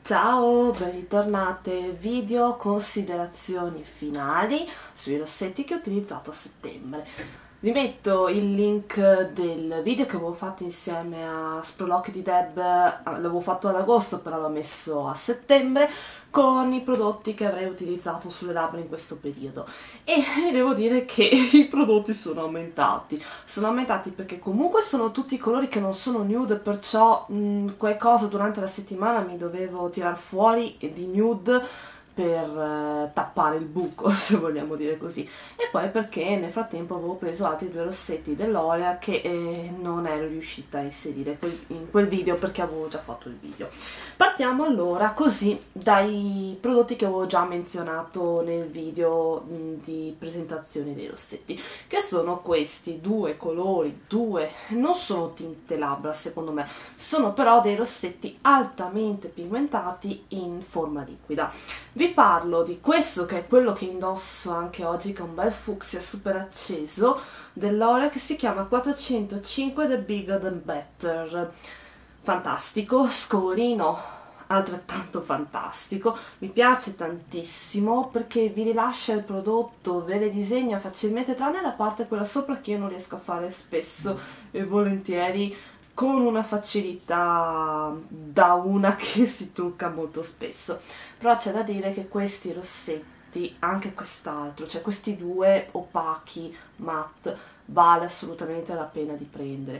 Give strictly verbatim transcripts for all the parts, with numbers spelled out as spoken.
Ciao, ben ritornate, video considerazioni finali sui rossetti che ho utilizzato a settembre. Vi metto il link del video che avevo fatto insieme a Sproloquio di Deb, l'avevo fatto ad agosto però l'ho messo a settembre, con i prodotti che avrei utilizzato sulle labbra in questo periodo. E vi devo dire che i prodotti sono aumentati, sono aumentati perché comunque sono tutti colori che non sono nude, perciò mh, qualcosa durante la settimana mi dovevo tirar fuori di nude per eh, tappare il buco, se vogliamo dire così, e poi perché nel frattempo avevo preso altri due rossetti dell'Orea che eh, non ero riuscita a inserire quel, in quel video perché avevo già fatto il video. Partiamo allora così dai prodotti che avevo già menzionato nel video mh, di presentazione dei rossetti, che sono questi due colori, due, non sono tinte labbra secondo me, sono però dei rossetti altamente pigmentati in forma liquida. Vi parlo di questo che è quello che indosso anche oggi, che è un bel fucsia super acceso dell'Orea, che si chiama quattrocentocinque The Bigger Than Better. Fantastico, scovolino altrettanto fantastico, mi piace tantissimo perché vi rilascia il prodotto, ve le disegna facilmente, tranne la parte quella sopra che io non riesco a fare spesso e volentieri, con una facilità da una che si trucca molto spesso. Però c'è da dire che questi rossetti, anche quest'altro, cioè questi due opachi matte, vale assolutamente la pena di prendere.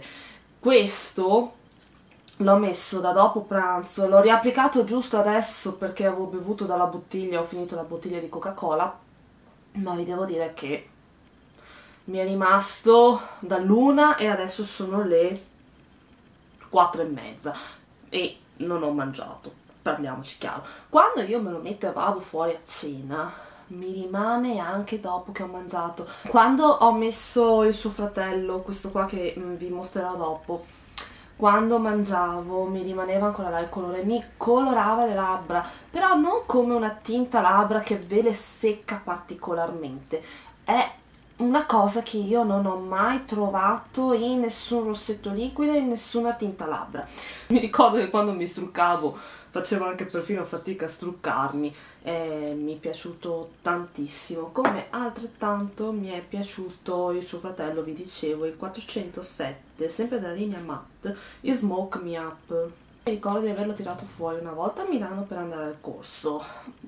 Questo l'ho messo da dopo pranzo, l'ho riapplicato giusto adesso perché avevo bevuto dalla bottiglia, ho finito la bottiglia di Coca-Cola, ma vi devo dire che mi è rimasto dall'una e adesso sono le quattro e mezza e non ho mangiato, parliamoci chiaro. Quando io me lo metto e vado fuori a cena mi rimane anche dopo che ho mangiato. Quando ho messo il suo fratello, questo qua che mh, vi mostrerò dopo, quando mangiavo mi rimaneva ancora là il colore, mi colorava le labbra, però non come una tinta labbra che ve le secca particolarmente, è una cosa che io non ho mai trovato in nessun rossetto liquido e in nessuna tinta labbra. Mi ricordo che quando mi struccavo facevo anche perfino fatica a struccarmi e mi è piaciuto tantissimo, come altrettanto mi è piaciuto il suo fratello, vi dicevo, il quattrocentosette, sempre della linea matte, il Smoke Me Up. Mi ricordo di averlo tirato fuori una volta a Milano per andare al corso.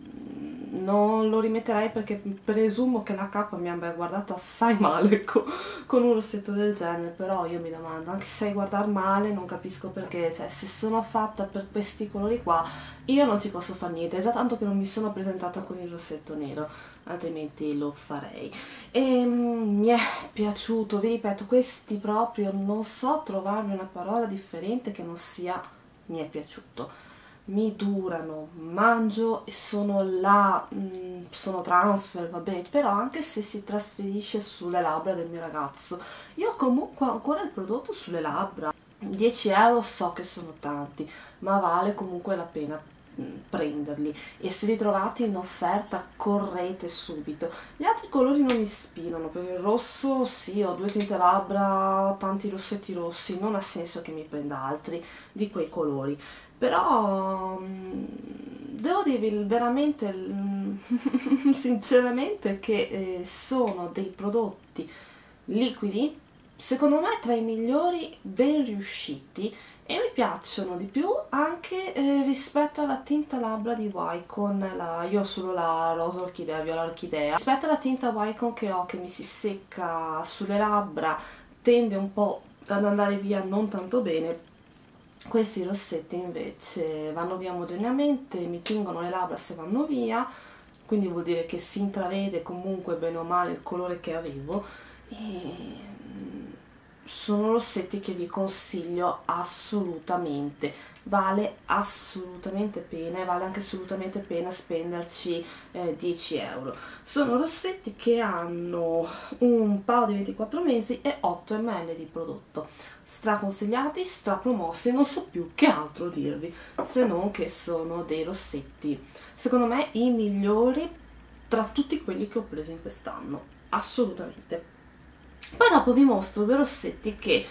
Non lo rimetterei perché presumo che la K mi abbia guardato assai male con, con un rossetto del genere, però io mi domando, anche se guardare male non capisco perché, cioè se sono fatta per questi colori qua io non ci posso fare niente, è già tanto che non mi sono presentata con il rossetto nero, altrimenti lo farei. E mm, mi è piaciuto, vi ripeto, questi proprio non so trovarmi una parola differente che non sia mi è piaciuto. Mi durano, mangio e sono là, mh, sono transfer, vabbè, però anche se si trasferisce sulle labbra del mio ragazzo, io comunque ho ancora il prodotto sulle labbra. dieci euro so che sono tanti, ma vale comunque la pena mh, prenderli, e se li trovate in offerta correte subito. Gli altri colori non mi ispirano, per il rosso sì, ho due tinte labbra, tanti rossetti rossi, non ha senso che mi prenda altri di quei colori. Però devo dirvi veramente, sinceramente, che eh, sono dei prodotti liquidi, secondo me tra i migliori, ben riusciti, e mi piacciono di più anche eh, rispetto alla tinta labbra di Wycon, la, io ho solo la rosa orchidea, viola orchidea, rispetto alla tinta Wycon che ho, che mi si secca sulle labbra, tende un po' ad andare via non tanto bene. Questi rossetti invece vanno via omogeneamente, mi tingono le labbra se vanno via, quindi vuol dire che si intravede comunque bene o male il colore che avevo, e sono rossetti che vi consiglio assolutamente, vale assolutamente pena, e vale anche assolutamente pena spenderci eh, dieci euro. Sono rossetti che hanno un paio di ventiquattro mesi e otto millilitri di prodotto, straconsigliati, strapromossi, non so più che altro dirvi, se non che sono dei rossetti, secondo me, i migliori tra tutti quelli che ho preso in quest'anno, assolutamente. Poi dopo vi mostro due rossetti che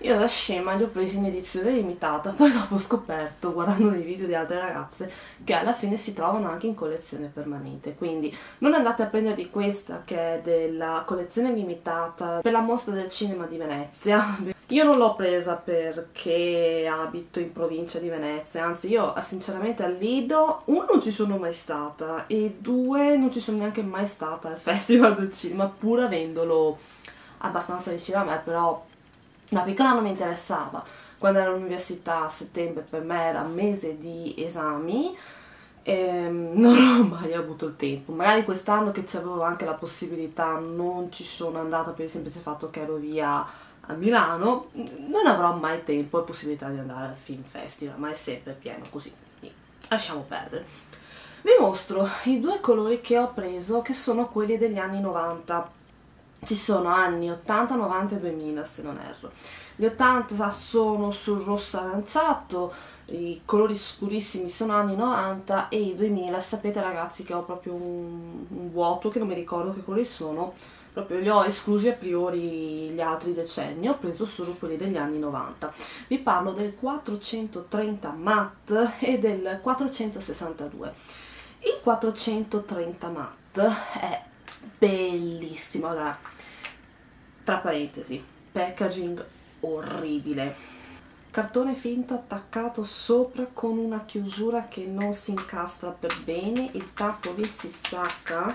Io da scema li ho presi in edizione limitata, poi dopo ho scoperto, guardando dei video di altre ragazze, che alla fine si trovano anche in collezione permanente, quindi non andate a prendervi questa che è della collezione limitata per la mostra del cinema di Venezia. Io non l'ho presa perché abito in provincia di Venezia, anzi io sinceramente al Lido, uno, non ci sono mai stata e due, non ci sono neanche mai stata al Festival del Cinema, pur avendolo abbastanza vicino a me, però da piccola non mi interessava. Quando ero all'università a settembre per me era mese di esami e non ho mai avuto il tempo. Magari quest'anno che c'avevo anche la possibilità non ci sono andata per il semplice fatto che ero via a Milano, non avrò mai tempo e possibilità di andare al film festival, ma è sempre pieno così, quindi lasciamo perdere. Vi mostro i due colori che ho preso, che sono quelli degli anni novanta. Ci sono anni ottanta, novanta e duemila se non erro. Gli ottanta sono sul rosso aranciato, i colori scurissimi sono anni novanta e i duemila, sapete ragazzi che ho proprio un, un vuoto che non mi ricordo che colori sono, proprio li ho esclusi a priori gli altri decenni, ho preso solo quelli degli anni novanta. Vi parlo del quattrocentotrenta matte e del quattrocentosessantadue. Il quattrocentotrenta matte è bellissimo. Allora, tra parentesi, packaging orribile, cartone finto attaccato sopra con una chiusura che non si incastra per bene, il tappo vi si stacca,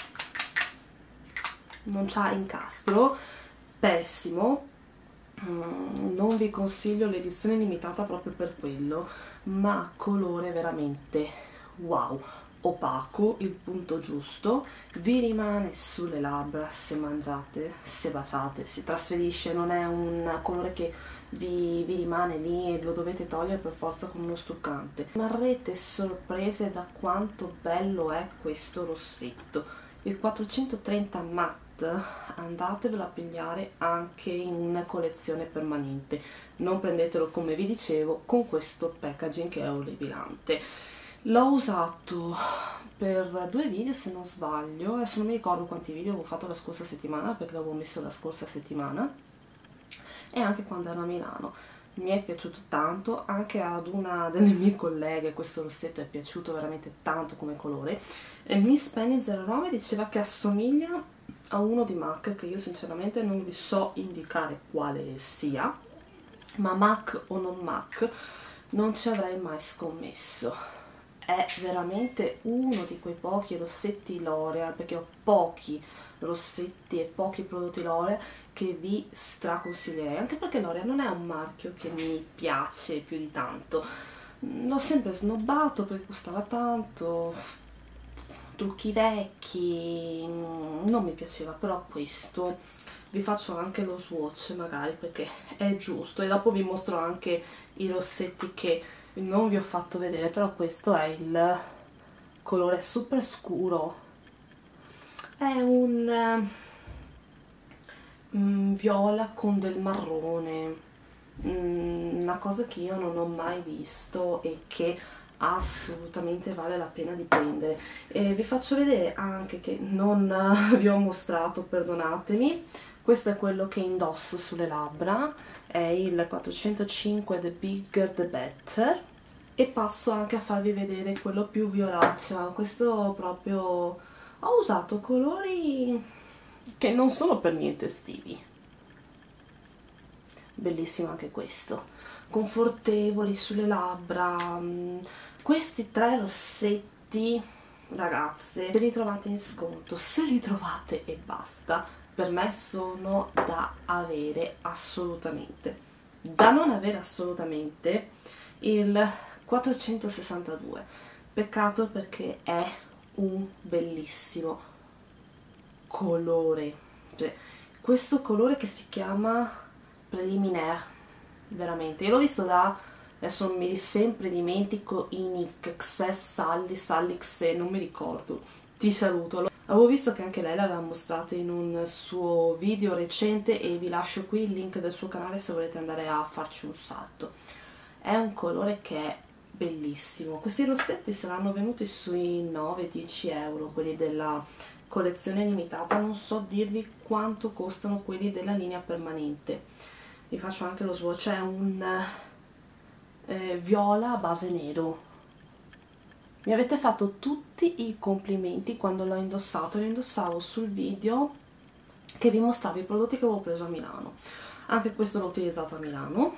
non c'ha incastro, pessimo. Mm, non vi consiglio l'edizione limitata proprio per quello, ma colore veramente wow, opaco, il punto giusto, vi rimane sulle labbra se mangiate, se baciate, si trasferisce, non è un colore che vi, vi rimane lì e lo dovete togliere per forza con uno struccante. Rimarrete sorprese da quanto bello è questo rossetto. Il quattrocentotrenta matte andatevelo a pigliare anche in una collezione permanente, non prendetelo come vi dicevo con questo packaging che è orripilante. L'ho usato per due video se non sbaglio, adesso non mi ricordo quanti video avevo fatto la scorsa settimana perché l'avevo messo la scorsa settimana, e anche quando ero a Milano. Mi è piaciuto tanto, anche ad una delle mie colleghe questo rossetto è piaciuto veramente tanto come colore. E Miss Penny zero nove diceva che assomiglia a uno di MAC, che io sinceramente non vi so indicare quale sia, ma MAC o non MAC non ci avrei mai scommesso. È veramente uno di quei pochi rossetti L'Oreal, perché ho pochi rossetti e pochi prodotti L'Oreal che vi straconsiglierei, anche perché L'Oreal non è un marchio che mi piace più di tanto, l'ho sempre snobbato perché costava tanto, trucchi vecchi, non mi piaceva, però questo vi faccio anche lo swatch magari perché è giusto, e dopo vi mostro anche i rossetti che non vi ho fatto vedere, però questo è il colore super scuro, è un um, viola con del marrone, um, una cosa che io non ho mai visto e che assolutamente vale la pena di prendere. E vi faccio vedere anche che non vi ho mostrato, perdonatemi, questo è quello che indosso sulle labbra, è il quattrocentocinque The Bigger The Better, e passo anche a farvi vedere quello più violaceo. Questo proprio, ho usato colori che non sono per niente estivi, bellissimo anche questo, confortevoli sulle labbra. Questi tre rossetti ragazze, se li trovate in sconto, se li trovate e basta, per me sono da avere assolutamente. Da non avere assolutamente il quattrocentosessantadue, peccato perché è un bellissimo colore, cioè, questo colore che si chiama Preliminaire, veramente, io l'ho visto da, adesso mi sempre dimentico i nick, Xs, Sally, Sally Xe, non mi ricordo, ti saluto. Avevo visto che anche lei l'aveva mostrato in un suo video recente e vi lascio qui il link del suo canale se volete andare a farci un salto. È un colore che è bellissimo. Questi rossetti saranno venuti sui nove dieci euro, quelli della collezione limitata, non so dirvi quanto costano quelli della linea permanente, vi faccio anche lo swatch, è un eh, viola base nero. Mi avete fatto tutti i complimenti quando l'ho indossato, lo indossavo sul video che vi mostravo i prodotti che avevo preso a Milano. Anche questo l'ho utilizzato a Milano.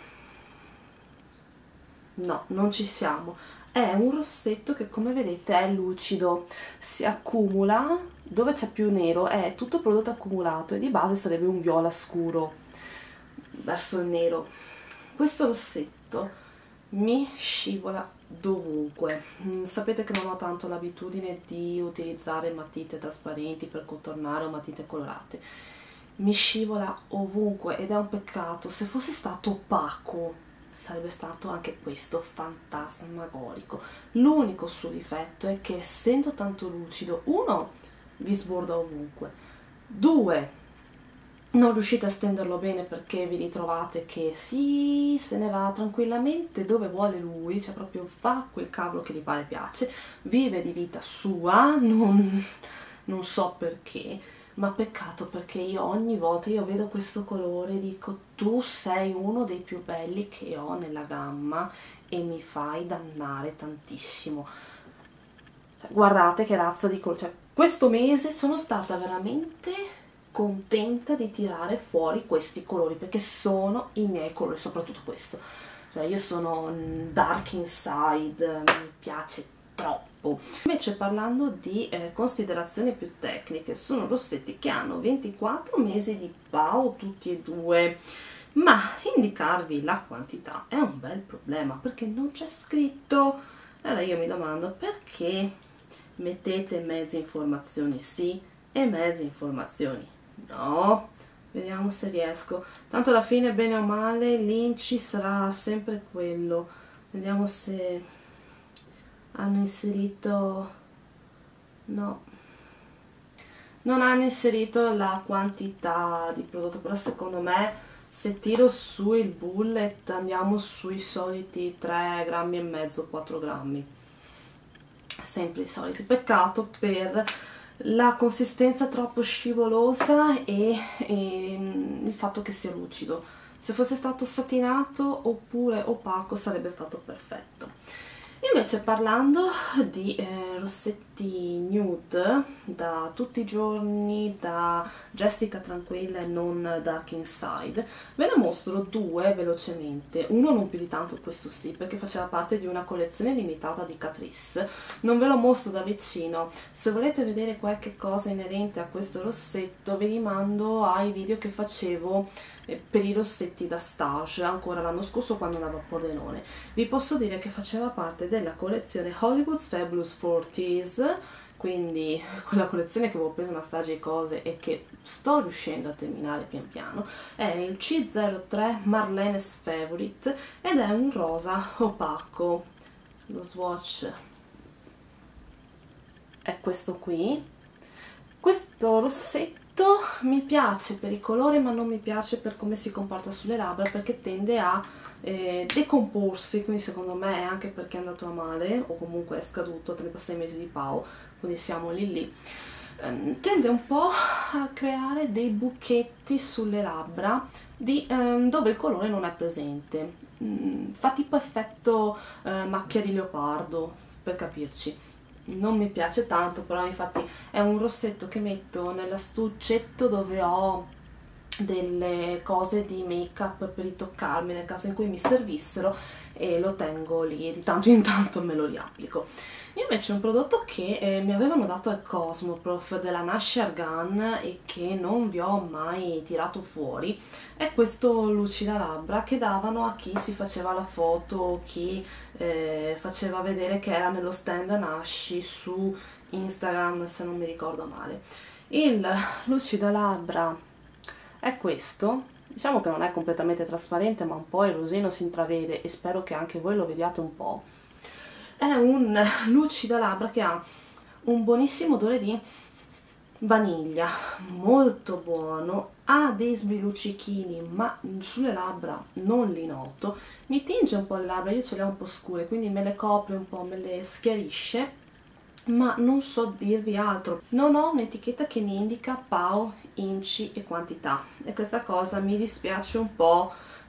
No, non ci siamo. È un rossetto che, come vedete, è lucido, si accumula, dove c'è più nero è tutto prodotto accumulato e di base sarebbe un viola scuro verso il nero. Questo rossetto mi scivola dovunque. Mm, sapete che non ho tanto l'abitudine di utilizzare matite trasparenti per contornare o matite colorate. Mi scivola ovunque ed è un peccato. Se fosse stato opaco sarebbe stato anche questo fantasmagorico. L'unico suo difetto è che, essendo tanto lucido, uno, vi sborda ovunque, due, non riuscite a stenderlo bene perché vi ritrovate che sì, se ne va tranquillamente dove vuole lui, cioè proprio fa quel cavolo che gli pare piace, vive di vita sua, non, non so perché, ma peccato, perché io ogni volta io vedo questo colore e dico tu sei uno dei più belli che ho nella gamma e mi fai dannare tantissimo. Cioè, guardate che razza di colore, cioè, questo mese sono stata veramente contenta di tirare fuori questi colori perché sono i miei colori, soprattutto questo. Cioè, io sono dark inside, mi piace troppo. Invece, parlando di eh, considerazioni più tecniche, sono rossetti che hanno ventiquattro mesi di P A O tutti e due, ma indicarvi la quantità è un bel problema perché non c'è scritto. Allora io mi domando perché mettete mezze informazioni sì e mezze informazioni no. Vediamo se riesco, tanto alla fine bene o male l'inci sarà sempre quello. Vediamo se hanno inserito, no, non hanno inserito la quantità di prodotto, però secondo me se tiro su il bullet andiamo sui soliti tre grammi e mezzo, quattro grammi, sempre i soliti. Peccato per la consistenza troppo scivolosa e, e il fatto che sia lucido. Se fosse stato satinato oppure opaco sarebbe stato perfetto. Invece, parlando di eh, rossetti nude da tutti i giorni, da Jessica Tranquilla e non Dark Inside, ve ne mostro due velocemente. Uno non più di tanto, questo sì, perché faceva parte di una collezione limitata di Catrice. Non ve lo mostro da vicino. Se volete vedere qualche cosa inerente a questo rossetto vi rimando ai video che facevo per i rossetti da stage ancora l'anno scorso quando andavo a Pordenone. Vi posso dire che faceva parte della collezione Hollywood's Fabulous quaranta, quindi quella collezione che avevo preso una stage di cose e che sto riuscendo a terminare pian piano. È il C zero tre Marlene's Favorite ed è un rosa opaco. Lo swatch è questo qui. Questo rossetto mi piace per i colori ma non mi piace per come si comporta sulle labbra, perché tende a eh, decomporsi, quindi secondo me è anche perché è andato a male o comunque è scaduto a trentasei mesi di P A O, quindi siamo lì lì. Um, tende un po' a creare dei buchetti sulle labbra di, um, dove il colore non è presente, um, fa tipo effetto uh, macchia di leopardo, per capirci. Non mi piace tanto, però infatti è un rossetto che metto nell'astuccetto dove ho delle cose di make up per ritoccarmi nel caso in cui mi servissero, e lo tengo lì e di tanto in tanto me lo riapplico. Invece un prodotto che eh, mi avevano dato al Cosmoprof della Nash Argan e che non vi ho mai tirato fuori è questo lucida labbra che davano a chi si faceva la foto, chi eh, faceva vedere che era nello stand Nash su Instagram, se non mi ricordo male. Il lucida labbra è questo. Diciamo che non è completamente trasparente, ma un po' il rosino si intravede e spero che anche voi lo vediate un po'. È un lucida labbra che ha un buonissimo odore di vaniglia, molto buono, ha dei sbiluccichini ma sulle labbra non li noto, mi tinge un po' le labbra, io ce le ho un po' scure, quindi me le copre un po', me le schiarisce, ma non so dirvi altro. Non ho un'etichetta che mi indica P A O, inci e quantità, e questa cosa mi dispiace un po',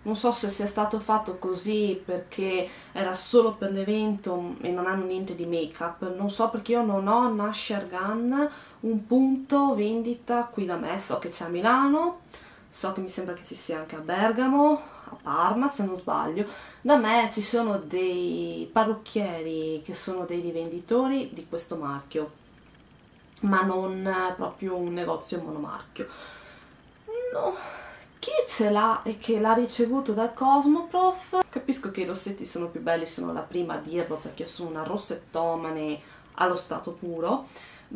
non so se sia stato fatto così perché era solo per l'evento e non hanno niente di make up, non so, perché io non ho Nasher Gun, un punto vendita qui da me, so che c'è a Milano, so che mi sembra che ci sia anche a Bergamo, a Parma se non sbaglio. Da me ci sono dei parrucchieri che sono dei rivenditori di questo marchio, ma non proprio un negozio monomarchio. No, chi ce l'ha e che l'ha ricevuto dal Cosmoprof, capisco che i rossetti sono più belli, sono la prima a dirlo perché sono una rossettomane allo stato puro,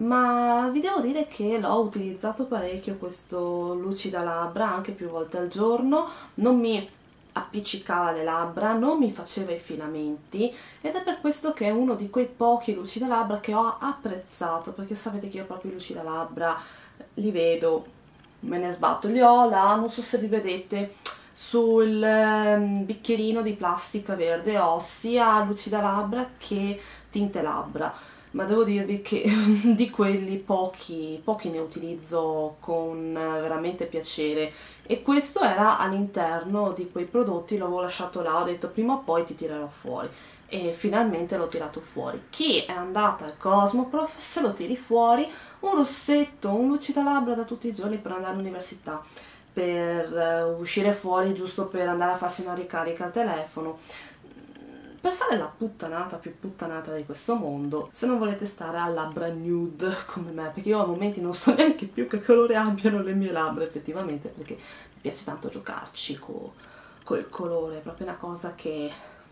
ma vi devo dire che l'ho utilizzato parecchio questo lucida labbra, anche più volte al giorno, non mi appiccicava le labbra, non mi faceva i filamenti, ed è per questo che è uno di quei pochi lucida labbra che ho apprezzato, perché sapete che io proprio i lucida labbra li vedo, me ne sbatto, li ho là, non so se li vedete, sul ehm, bicchierino di plastica verde, ho sia lucida labbra che tinte labbra, ma devo dirvi che di quelli pochi, pochi ne utilizzo con veramente piacere, e questo era all'interno di quei prodotti, l'avevo lasciato là, ho detto prima o poi ti tirerò fuori, e finalmente l'ho tirato fuori. Chi è andata al Cosmoprof, se lo tiri fuori, un rossetto, un lucida labbra da tutti i giorni per andare all'università, per uh, uscire fuori giusto per andare a farsi una ricarica al telefono, per fare la puttanata più puttanata di questo mondo, se non volete stare a labbra nude come me, perché io a momenti non so neanche più che colore abbiano le mie labbra effettivamente, perché mi piace tanto giocarci co, col colore, è proprio una cosa che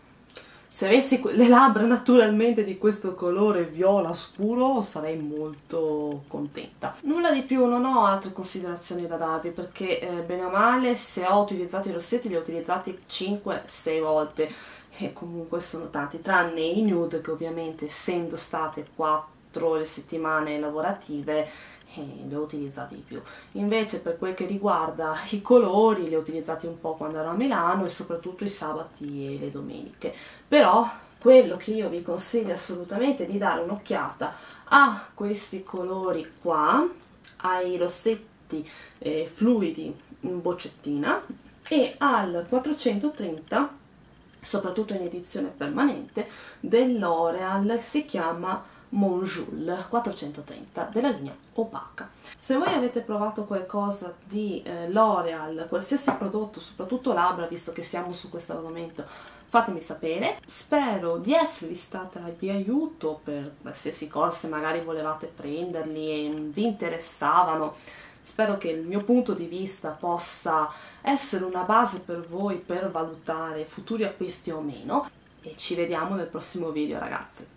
se avessi le labbra naturalmente di questo colore viola scuro sarei molto contenta. Nulla di più, non ho altre considerazioni da darvi, perché eh, bene o male se ho utilizzato i rossetti li ho utilizzati cinque sei volte, e comunque sono tanti, tranne i nude che ovviamente essendo state quattro le settimane lavorative eh, li ho utilizzati di più. Invece per quel che riguarda i colori li ho utilizzati un po' quando ero a Milano e soprattutto i sabati e le domeniche, però quello che io vi consiglio assolutamente è di dare un'occhiata a questi colori qua, ai rossetti eh, fluidi in boccettina e al quattrocentotrenta, soprattutto in edizione permanente, dell'Oreal, si chiama Monjoul quattrocentotrenta della linea opaca. Se voi avete provato qualcosa di eh, L'Oreal, qualsiasi prodotto, soprattutto labbra, visto che siamo su questo argomento, fatemi sapere. Spero di esservi stata di aiuto per qualsiasi cosa, se magari volevate prenderli e vi interessavano. Spero che il mio punto di vista possa essere una base per voi per valutare futuri acquisti o meno, e ci vediamo nel prossimo video, ragazzi.